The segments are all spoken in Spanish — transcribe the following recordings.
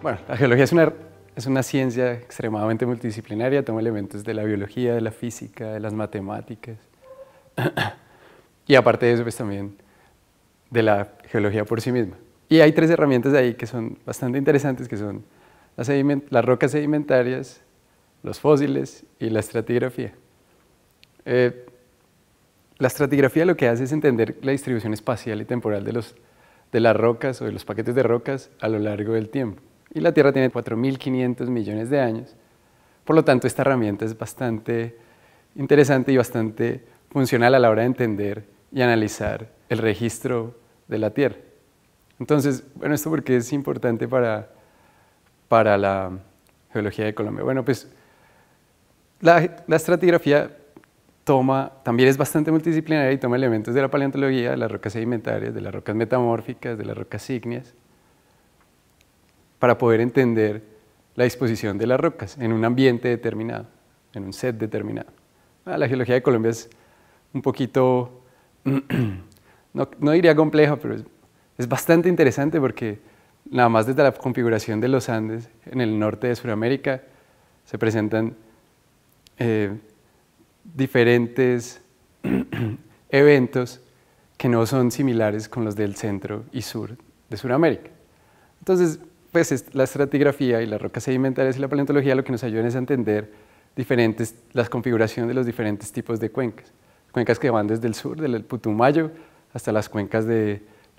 Bueno, la geología es una ciencia extremadamente multidisciplinaria, toma elementos de la biología, de la física, de las matemáticas y aparte de eso pues también de la geología por sí misma. Y hay tres herramientas de ahí que son bastante interesantes, que son las rocas sedimentarias, los fósiles y la estratigrafía. La estratigrafía lo que hace es entender la distribución espacial y temporal de las rocas o de los paquetes de rocas a lo largo del tiempo. Y la Tierra tiene 4.500 millones de años. Por lo tanto, esta herramienta es bastante interesante y bastante funcional a la hora de entender y analizar el registro de la Tierra. Entonces, bueno, ¿esto por qué es importante para la geología de Colombia? Bueno, pues la estratigrafía también es bastante multidisciplinaria y toma elementos de la paleontología, de las rocas sedimentarias, de las rocas metamórficas, de las rocas ígneas, para poder entender la disposición de las rocas en un ambiente determinado, en un set determinado. La geología de Colombia es un poquito, no diría compleja, pero es bastante interesante porque nada más desde la configuración de los Andes en el norte de Sudamérica se presentan diferentes eventos que no son similares con los del centro y sur de Sudamérica. Entonces, pues la estratigrafía y las rocas sedimentarias y la paleontología lo que nos ayudan es a entender las configuraciones de los diferentes tipos de cuencas. Cuencas que van desde el sur, del Putumayo, hasta las cuencas de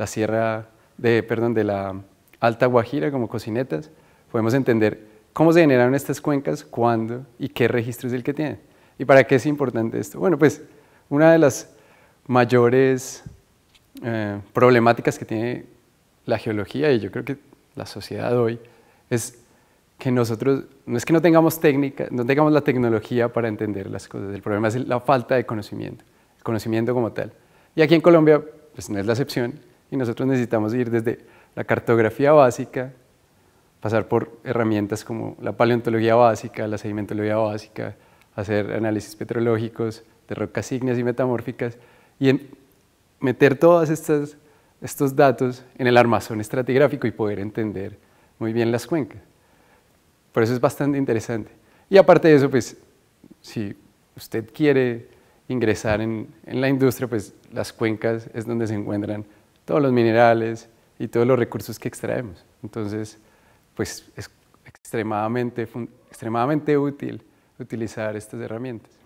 la Alta Guajira, como Cocinetas. Podemos entender cómo se generaron estas cuencas, cuándo y qué registro es el que tienen. ¿Y para qué es importante esto? Bueno, pues una de las mayores problemáticas que tiene la geología, y yo creo que la sociedad hoy, es que nosotros, no es que no tengamos técnica, no tengamos la tecnología para entender las cosas, el problema es la falta de conocimiento, el conocimiento como tal. Y aquí en Colombia, pues no es la excepción, y nosotros necesitamos ir desde la cartografía básica, pasar por herramientas como la paleontología básica, la sedimentología básica, hacer análisis petrológicos de rocas ígneas y metamórficas, y meter todos estos datos en el armazón estratigráfico y poder entender muy bien las cuencas. Por eso es bastante interesante. Y aparte de eso, pues, si usted quiere ingresar en la industria, pues las cuencas es donde se encuentran todos los minerales y todos los recursos que extraemos. Entonces, pues es extremadamente útil utilizar estas herramientas.